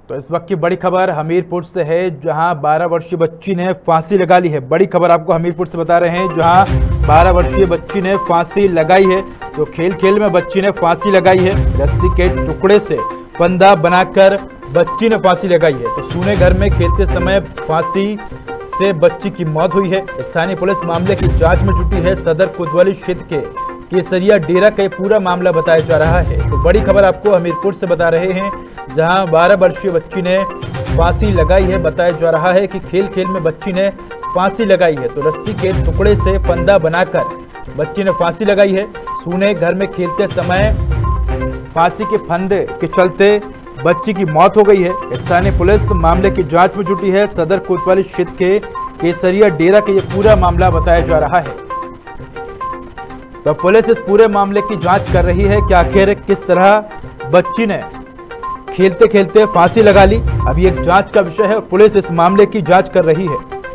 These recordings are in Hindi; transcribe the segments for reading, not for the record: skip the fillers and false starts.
तो इस वक्त की बड़ी खबर हमीरपुर से है, जहां 12 वर्षीय बच्ची ने फांसी लगा ली है। बड़ी खबर आपको हमीरपुर से बता रहे हैं, जहां 12 वर्षीय बच्ची ने फांसी लगाई है। तो खेल खेल में बच्ची ने फांसी लगाई है। रस्सी के टुकड़े से फंदा बनाकर बच्ची ने फांसी लगाई है। तो सूने घर में खेलते समय फांसी से बच्ची की मौत हुई है। स्थानीय पुलिस मामले की जांच में जुटी है। सदर कोतवाली क्षेत्र के केसरिया डेरा का पूरा मामला बताया जा रहा है। तो बड़ी खबर आपको हमीरपुर से बता रहे हैं, जहां 12 वर्षीय बच्ची ने फांसी लगाई है। बताया जा रहा है कि खेल खेल में बच्ची ने फांसी लगाई है। तो रस्सी के टुकड़े से फंदा बनाकर बच्ची ने फांसी लगाई है। सूने घर में खेलते समय फांसी के फंदे के चलते बच्ची की मौत हो गई है। स्थानीय पुलिस मामले की जांच में जुटी है। सदर कोतवाली क्षेत्र के केसरिया डेरा का ये पूरा मामला बताया जा रहा है। तो पुलिस इस पूरे मामले की जांच कर रही है कि आखिर किस तरह बच्ची ने खेलते खेलते फांसी लगा ली। अभी एक जांच का विषय है और पुलिस इस मामले की जांच कर रही है।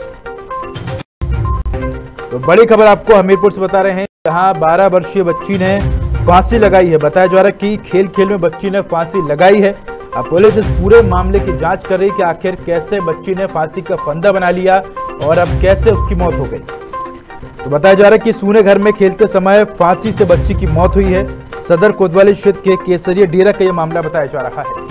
तो बड़ी खबर आपको हमीरपुर से बता रहे हैं, जहां 12 वर्षीय बच्ची ने फांसी लगाई है। बताया जा रहा है कि खेल खेल में बच्ची ने फांसी लगाई है। अब पुलिस इस पूरे मामले की जांच कर रही है कि आखिर कैसे बच्ची ने फांसी का फंदा बना लिया और अब कैसे उसकी मौत हो गई। तो बताया जा रहा है कि सूने घर में खेलते समय फांसी से बच्ची की मौत हुई है। सदर कोतवाली क्षेत्र के केसरिया डेरा का यह मामला बताया जा रहा है।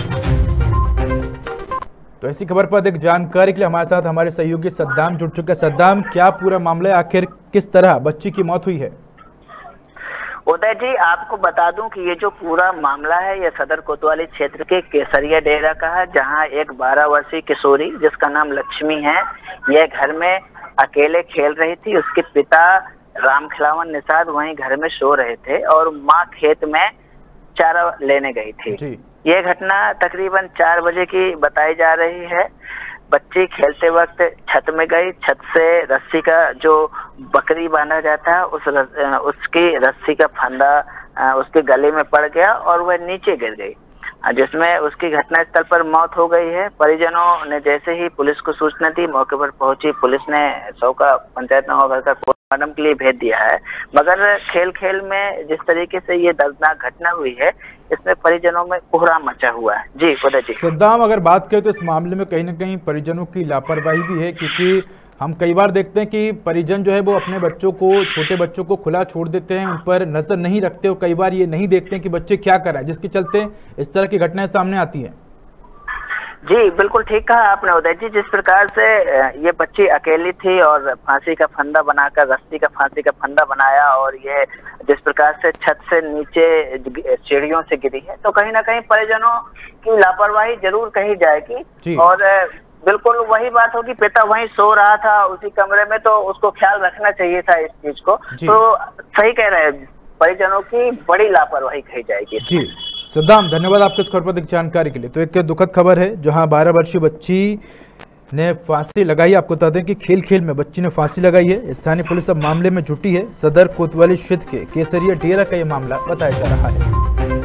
तो ऐसी खबर पर अधिक जानकारी के लिए हमारे साथ हमारे सहयोगी सद्दाम जुड़ चुके हैं। सद्दाम, क्या पूरा मामला है, आखिर किस तरह बच्ची की मौत हुई है? उदय जी, आपको बता दूं कि ये जो पूरा मामला है ये सदर कोतवाली क्षेत्र के केसरिया डेरा का है, जहां एक 12 वर्षीय किशोरी जिसका नाम लक्ष्मी है, यह घर में अकेले खेल रही थी। उसके पिता रामखिलावन निषाद वहीं घर में सो रहे थे और माँ खेत में चारा लेने गई थी। ये घटना तकरीबन 4 बजे की बताई जा रही है। बच्ची खेलते वक्त छत में गई। छत से रस्सी का जो बकरी बांधा जाता है उसकी रस्सी का फंदा उसके गले में पड़ गया और वह नीचे गिर गई, जिसमें उसकी घटनास्थल पर मौत हो गई है। परिजनों ने जैसे ही पुलिस को सूचना दी, मौके पर पहुंची पुलिस ने शव का पंचायत घर का पोस्टमार्टम के लिए भेज दिया है। मगर खेल खेल में जिस तरीके से ये दर्दनाक घटना हुई है, इसमें परिजनों में कोहराम मचा हुआ है। जी उदय जी। सद्दाम, अगर बात करें तो इस मामले में कहीं ना कहीं परिजनों की लापरवाही भी है, क्योंकि हम कई बार देखते हैं कि परिजन जो है वो अपने बच्चों को, छोटे बच्चों को खुला छोड़ देते हैं, उन पर नजर नहीं रखते और कई बार ये नहीं देखते हैं कि बच्चे क्या कर रहे हैं, जिसके चलते इस तरह की घटनाएं सामने आती हैं। जी बिल्कुल ठीक कहा आपने उदय जी। जिस प्रकार से ये बच्ची अकेली थी और फांसी का फंदा बनाकर रस्सी का फांसी का फंदा बनाया और ये जिस प्रकार से छत से नीचे सीढ़ियों से गिरी है, तो कहीं ना कहीं परिजनों की लापरवाही जरूर कही जाएगी। और बिल्कुल वही बात होगी, पिता वहीं सो रहा था उसी कमरे में, तो उसको ख्याल रखना चाहिए था इस चीज को। तो सही कह रहे हैं, परिजनों की बड़ी लापरवाही कही जाएगी। जी सद्दाम, धन्यवाद आपके इस खबर पर जानकारी के लिए। तो एक दुखद खबर है, जहां 12 वर्षीय बच्ची ने फांसी लगाई। आपको बता दें कि खेल खेल में बच्ची ने फांसी लगाई है। स्थानीय पुलिस अब मामले में जुटी है। सदर कोतवाली क्षेत्र के केसरिया डेरा का यह मामला बताया जा रहा है।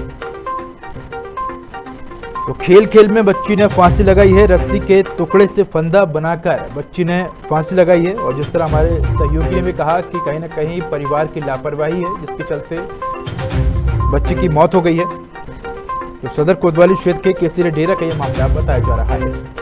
तो खेल खेल में बच्ची ने फांसी लगाई है। रस्सी के टुकड़े से फंदा बनाकर बच्ची ने फांसी लगाई है। और जिस तरह हमारे सहयोगी ने भी कहा कि कहीं ना कहीं परिवार की लापरवाही है, जिसके चलते बच्ची की मौत हो गई है। तो सदर कोतवाली क्षेत्र के केसरिया डेरा का यह मामला बताया जा रहा है।